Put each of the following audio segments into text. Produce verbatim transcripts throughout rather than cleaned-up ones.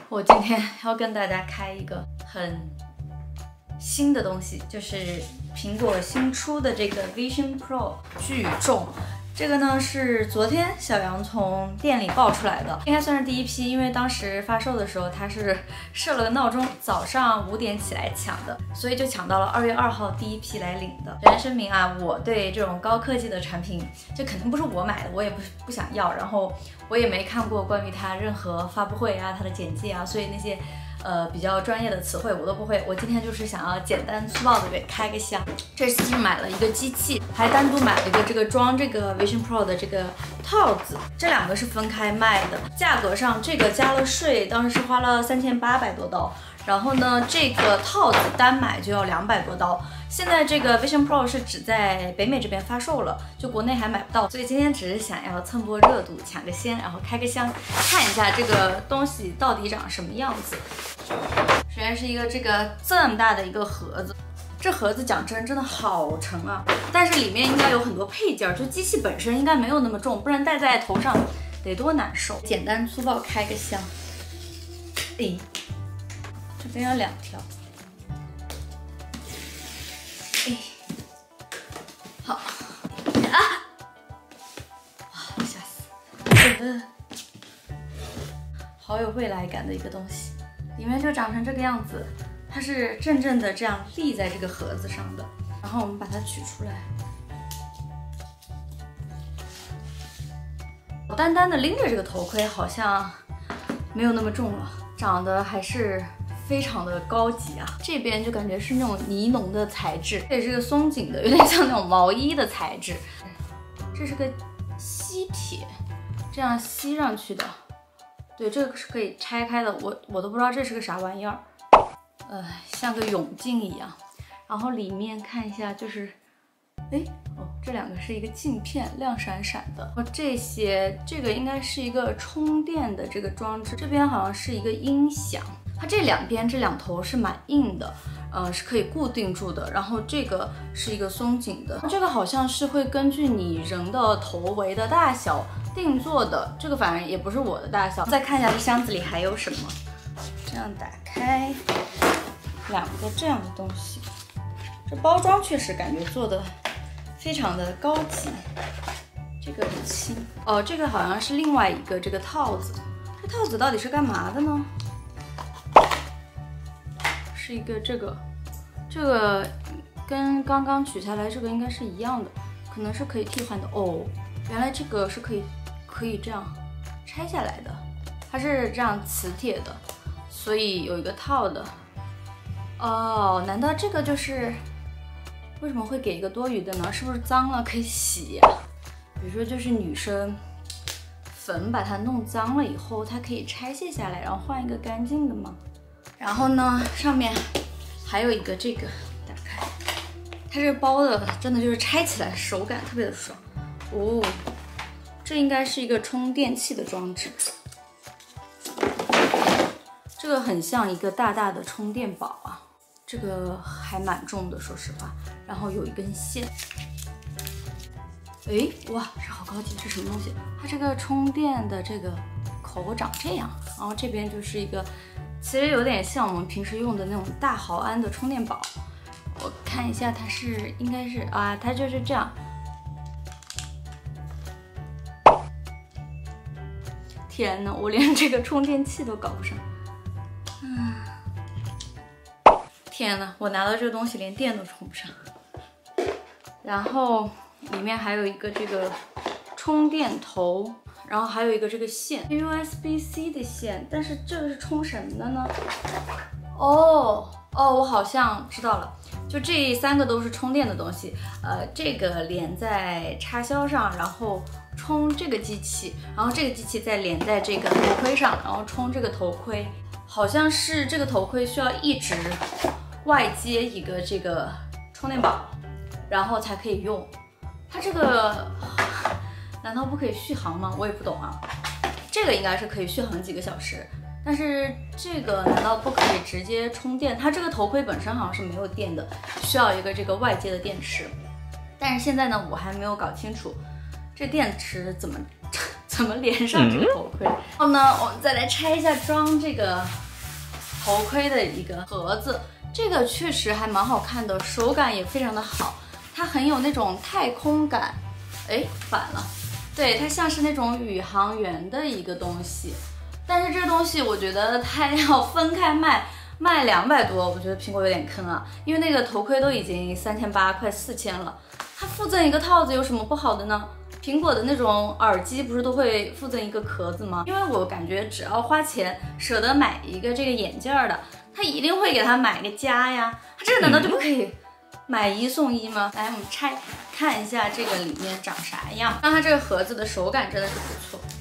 我今天要跟大家开一个很新的东西，就是苹果新出的这个 Vision Pro 巨重。这个呢是昨天小杨从店里爆出来的，应该算是第一批，因为当时发售的时候他是设了个闹钟，早上五点起来抢的，所以就抢到了二月二号第一批来领的。首先声明啊，我对这种高科技的产品，这肯定不是我买的，我也不不想要，然后我也没看过关于它任何发布会啊、它的简介啊，所以那些呃比较专业的词汇我都不会。我今天就是想要简单粗暴的给开个箱。这次是买了一个机器，还单独买了一个这个装这个 Vision Pro 的这个套子，这两个是分开卖的。价格上这个加了税，当时是花了三千八百多刀。然后呢，这个套子单买就要两百多刀。现在这个 Vision Pro 是只在北美这边发售了，就国内还买不到，所以今天只是想要蹭波热度，抢个先，然后开个箱，看一下这个东西到底长什么样子。首先是一个这个这么大的一个盒子，这盒子讲真真的好沉啊，但是里面应该有很多配件，就机器本身应该没有那么重，不然戴在头上得多难受。简单粗暴开个箱，诶。这边有两条，哎，好啊，哇，吓死！呃，好有未来感的一个东西，里面就长成这个样子，它是正正的这样立在这个盒子上的。然后我们把它取出来，我单单的拎着这个头盔好像没有那么重了，长得还是非常的高级啊！这边就感觉是那种尼龙的材质，这也是个松紧的，有点像那种毛衣的材质。这是个吸铁，这样吸上去的。对，这个是可以拆开的，我我都不知道这是个啥玩意儿，呃，像个泳镜一样。然后里面看一下，就是，哎，哦，这两个是一个镜片，亮闪闪的。哦，这些这个应该是一个充电的这个装置，这边好像是一个音响。它这两边这两头是蛮硬的，呃，是可以固定住的。然后这个是一个松紧的，这个好像是会根据你人的头围的大小定做的。这个反正也不是我的大小。再看一下这箱子里还有什么，这样打开，两个这样的东西。这包装确实感觉做的非常的高级。这个很轻哦，这个好像是另外一个这个套子。这套子到底是干嘛的呢？是一个这个，这个跟刚刚取下来这个应该是一样的，可能是可以替换的哦。原来这个是可以可以这样拆下来的，它是这样磁铁的，所以有一个套的。哦，难道这个就是为什么会给一个多余的呢？是不是脏了可以洗呀？比如说就是女生粉把它弄脏了以后，它可以拆卸下来，然后换一个干净的吗？然后呢，上面还有一个这个，打开，它这个包的真的就是拆起来手感特别的爽哦。这应该是一个充电器的装置，这个很像一个大大的充电宝啊，这个还蛮重的，说实话。然后有一根线，哎，哇，这好高级，这什么东西？它这个充电的这个口长这样，然后这边就是一个。其实有点像我们平时用的那种大毫安的充电宝，我看一下，它是应该是啊，它就是这样。天哪，我连这个充电器都搞不上。嗯，天哪，我拿到这个东西连电都充不上。然后里面还有一个这个充电头。然后还有一个这个线 ，U S B C 的线，但是这个是充什么的呢？哦哦，我好像知道了，就这三个都是充电的东西。呃，这个连在插销上，然后充这个机器，然后这个机器再连在这个头盔上，然后充这个头盔。好像是这个头盔需要一直外接一个这个充电宝，然后才可以用。它这个。难道不可以续航吗？我也不懂啊。这个应该是可以续航几个小时，但是这个难道不可以直接充电？它这个头盔本身好像是没有电的，需要一个这个外接的电池。但是现在呢，我还没有搞清楚这电池怎么怎怎么连上这个头盔？然后呢，我们再来拆一下装这个头盔的一个盒子，这个确实还蛮好看的，手感也非常的好，它很有那种太空感。哎，反了，对，它像是那种宇航员的一个东西，但是这个东西我觉得它要分开卖。卖两百多，我觉得苹果有点坑啊，因为那个头盔都已经三千八，快四千了，它附赠一个套子有什么不好的呢？苹果的那种耳机不是都会附赠一个壳子吗？因为我感觉只要花钱舍得买一个这个眼镜的，他一定会给他买个夹呀，他这个难道就不可以买一送一吗？来，我们拆看一下这个里面长啥样。那它这个盒子的手感真的是不错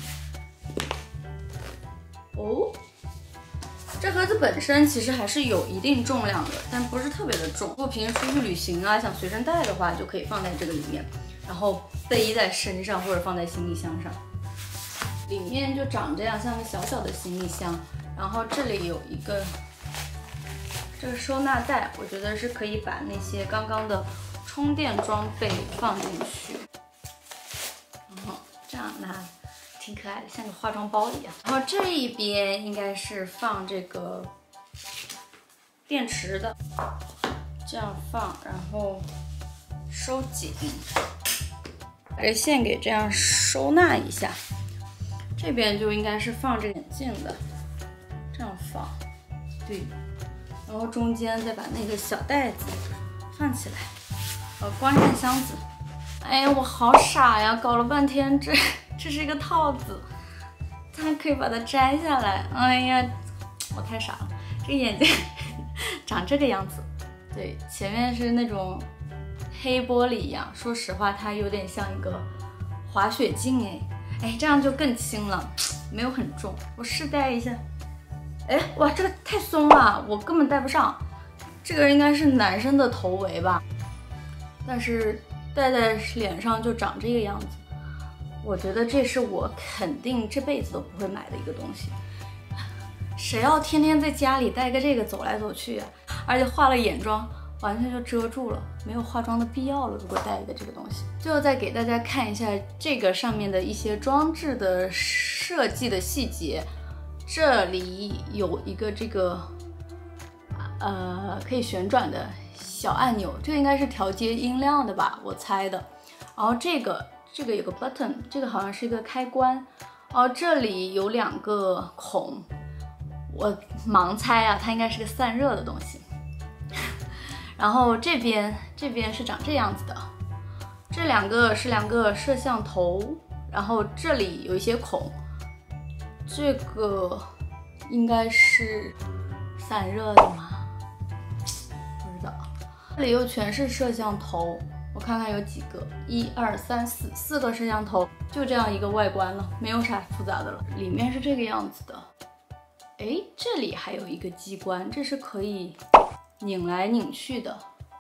哦。这盒子本身其实还是有一定重量的，但不是特别的重。如果平时出去旅行啊，想随身带的话，就可以放在这个里面，然后背在身上或者放在行李箱上。里面就长这样，像个小小的行李箱。然后这里有一个这个收纳袋，我觉得是可以把那些刚刚的充电装备放进去。然后这样拿。挺可爱的，像个化妆包一样。然后这一边应该是放这个电池的，这样放，然后收紧，把这线给这样收纳一下。这边就应该是放这个眼镜的，这样放，对。然后中间再把那个小袋子放起来，呃，光线箱子。哎呀，我好傻呀，搞了半天这。这是一个套子，它可以把它摘下来。哎呀，我太傻了，这个眼镜长这个样子。对，前面是那种黑玻璃一样，说实话，它有点像一个滑雪镜哎，哎，这样就更轻了，没有很重。我试戴一下，哎，哇，这个太松了，我根本戴不上。这个应该是男生的头围吧，但是戴在脸上就长这个样子。我觉得这是我肯定这辈子都不会买的一个东西。谁要天天在家里带个这个走来走去啊？而且化了眼妆，完全就遮住了，没有化妆的必要了。如果带一个这个东西，最后再给大家看一下这个上面的一些装置的设计的细节。这里有一个这个呃可以旋转的小按钮，这个应该是调节音量的吧，我猜的。然后这个。这个有个 button， 这个好像是一个开关，哦，这里有两个孔，我盲猜啊，它应该是个散热的东西。然后这边这边是长这样子的，这两个是两个摄像头，然后这里有一些孔，这个应该是散热的吗？不知道，这里又全是摄像头。我看看有几个，一二三四，四个摄像头，就这样一个外观了，没有啥复杂的了。里面是这个样子的，哎，这里还有一个机关，这是可以拧来拧去的，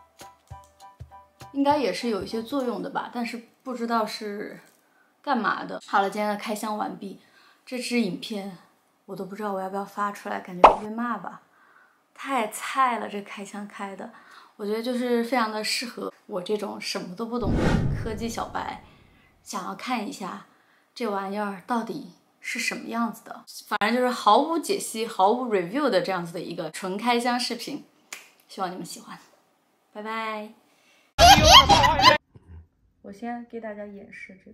应该也是有一些作用的吧，但是不知道是干嘛的。好了，今天的开箱完毕，这支影片我都不知道我要不要发出来，感觉会被骂吧，太菜了，这开箱开的。我觉得就是非常的适合我这种什么都不懂的科技小白，想要看一下这玩意儿到底是什么样子的。反正就是毫无解析、毫无 review 的这样子的一个纯开箱视频，希望你们喜欢。拜拜。我先给大家演示这个。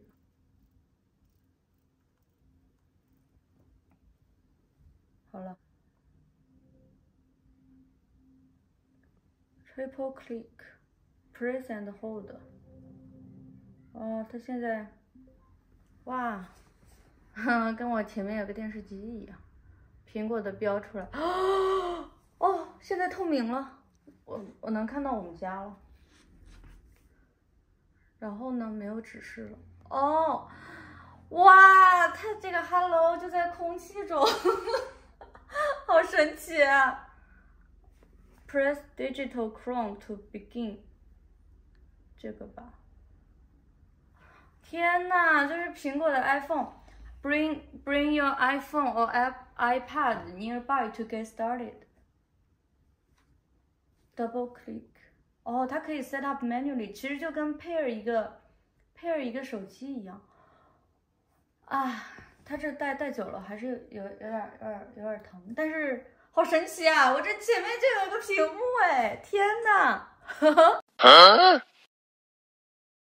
好了。Triple click, press and hold。哦，它现在，哇，跟我前面有个电视机一样，苹果的标出来。哦，现在透明了，我我能看到我们家了。然后呢，没有指示了。哦，哇，它这个 Hello 就在空气中，好神奇啊！ Press Digital Chrome to begin， 这个吧。天哪，这是苹果的 iPhone。Bring bring your iPhone or app, iPad nearby to get started. Double click。哦，它可以 set up manually， 其实就跟 pair 一个 pair 一个手机一样。 啊，它这戴戴久了还是有有点有点有点疼，但是好神奇啊！我这前面就有个屏幕哎，天哪！